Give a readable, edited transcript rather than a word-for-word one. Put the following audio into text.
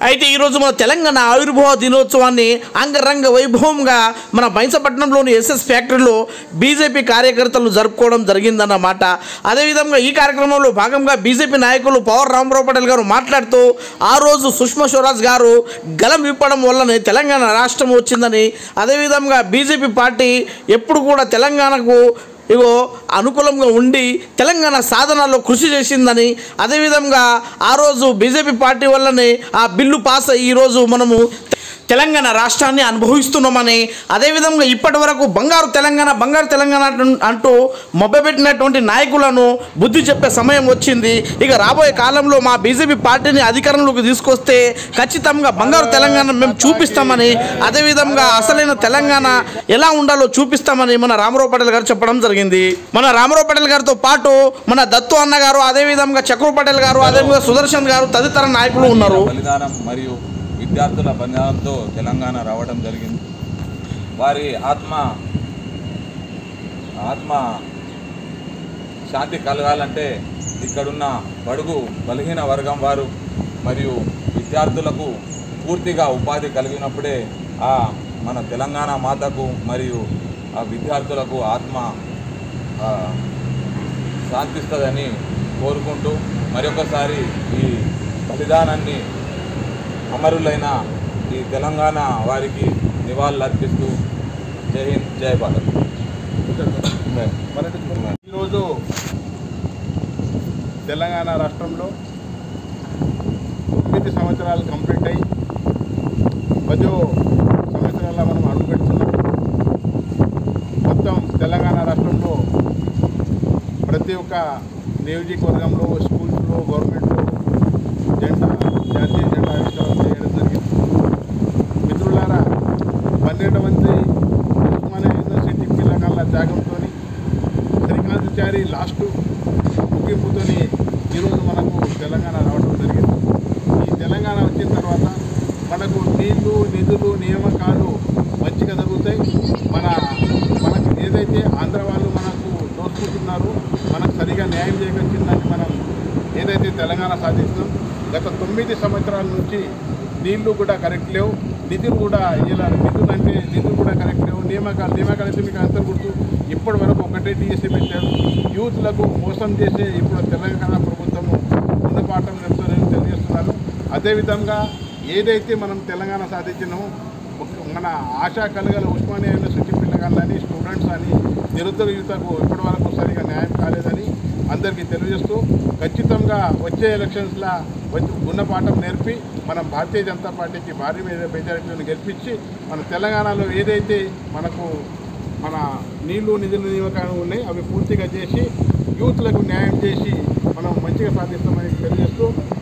అయితే ఈరోజు మన తెలంగాణ ఆవిర్భావ దినోత్సవాన్ని అంగరంగ వైభవంగా మన బైంసపట్నంలోని ఎస్ఎస్ ఫ్యాక్టరీలో బీజేపీ కార్యకర్తలు జరుపుకోవడం జరిగిందన్నమాట. అదేవిధంగా ఈ కార్యక్రమంలో భాగంగా బీజేపీ నాయకులు పవర్ రామారావు పటేల్ గారు మాట్లాడుతూ ఆ రోజు సుష్మా స్వరాజ్ గారు గలం విప్పడం వల్లనే తెలంగాణ రాష్ట్రం వచ్చిందని, అదేవిధంగా బీజేపీ పార్టీ ఎప్పుడు కూడా తెలంగాణకు అనుకూలంగా ఉండి తెలంగాణ సాధనలో కృషి చేసిందని, అదేవిధంగా ఆ రోజు బీజేపీ పార్టీ వల్లనే ఆ బిల్లు పాస్ అయ్యి ఈరోజు మనము తెలంగాణ రాష్ట్రాన్ని అనుభవిస్తున్నామని, అదేవిధంగా ఇప్పటి వరకు బంగారు తెలంగాణ అంటూ మొబ్బపెట్టినటువంటి నాయకులను బుద్ధి చెప్పే సమయం వచ్చింది. ఇక రాబోయే కాలంలో మా బీజేపీ పార్టీని అధికారంలోకి తీసుకొస్తే ఖచ్చితంగా బంగారు తెలంగాణ మేము చూపిస్తామని, అదేవిధంగా అసలైన తెలంగాణ ఎలా ఉండాలో చూపిస్తామని మన రామారావు పటేల్ గారు చెప్పడం జరిగింది. మన రామారావు పటేల్ గారితో పాటు మన దత్తు అన్న గారు, అదేవిధంగా చక్రు పటేల్ గారు, అదేవిధంగా సుదర్శన్ గారు తదితర నాయకులు ఉన్నారు. మరియు విద్యార్థుల బలిదానంతో తెలంగాణ రావడం జరిగింది. వారి ఆత్మ శాంతి కలగాలంటే ఇక్కడున్న బడుగు బలహీన వర్గం వారు మరియు విద్యార్థులకు పూర్తిగా ఉపాధి కలిగినప్పుడే మన తెలంగాణ మాతకు మరియు ఆ విద్యార్థులకు ఆత్మ శాంతిస్తుందని కోరుకుంటూ మరొకసారి ఈ బలిదానాన్ని అమరులైన ఈ తెలంగాణ వారికి నివాళులు అర్పిస్తూ జై హింద్, జై భారత్. ఈరోజు తెలంగాణ రాష్ట్రంలో 9 సంవత్సరాలు కంప్లీట్ అయ్యి 10వ సంవత్సరాల్లో మనం అడుగుపెడుతున్నాం. మొత్తం తెలంగాణ రాష్ట్రంలో ప్రతి ఒక్క నియోజకవర్గంలో, స్కూల్స్లో, గవర్నమెంట్లో జాతీయ జెండా ఆవిష్కరణ చేయడం జరిగింది. మిత్రులారా, 12 మంది ఉస్మానియా యూనివర్సిటీ పిల్లగాళ్ళ త్యాగంతో శ్రీకాంతాచారి లాస్ట్ ముగింపుతో ఈరోజు మనకు తెలంగాణ రావడం జరిగింది. ఈ తెలంగాణ వచ్చిన తర్వాత మనకు నీళ్లు, నిధులు, నియామకాలు మంచిగా జరుగుతాయి. మనకు ఏదైతే ఆంధ్ర వాళ్ళు మనకు దోచుకుంటున్నారో, మనకు సరిగా న్యాయం చేయకొచ్చిందని మనం ఏదైతే తెలంగాణ సాధిస్తున్నాం. గత 9 సంవత్సరాల నుంచి నీళ్లు కూడా కరెక్ట్ లేవు, నిధులు కూడా ఇలా నిధులు కూడా కరెక్ట్ లేవు. నియామకాలు అయితే మీకు అంతా గుర్తు. ఇప్పటి వరకు ఒకటే టీఎస్సీ పెట్టారు. యూత్లకు మోసం చేసే ఇప్పుడు తెలంగాణ ప్రభుత్వము గుణపాఠం చెప్తారని తెలియజేస్తున్నారు. అదేవిధంగా ఏదైతే మనం తెలంగాణ సాధించినామో మన ఆశా కలగల ఉస్మానియా యూనివర్సిటీ పిల్లగాళ్ళని, స్టూడెంట్స్ అని, నిరుద్యోగ యువతకు ఇప్పటి వరకు సరిగా న్యాయం కాలేదని అందరికీ తెలియజేస్తూ ఖచ్చితంగా వచ్చే ఎలక్షన్స్లో గుణపాఠం నేర్పి మనం భారతీయ జనతా పార్టీకి భారీ మెజారిటీని గెలిపించి మన తెలంగాణలో ఏదైతే మనకు మన నీళ్లు, నిధులు, నియామకాలు ఉన్నాయి అవి పూర్తిగా చేసి యూత్లకు న్యాయం చేసి మనం మంచిగా సాధిస్తామని తెలియజేస్తూ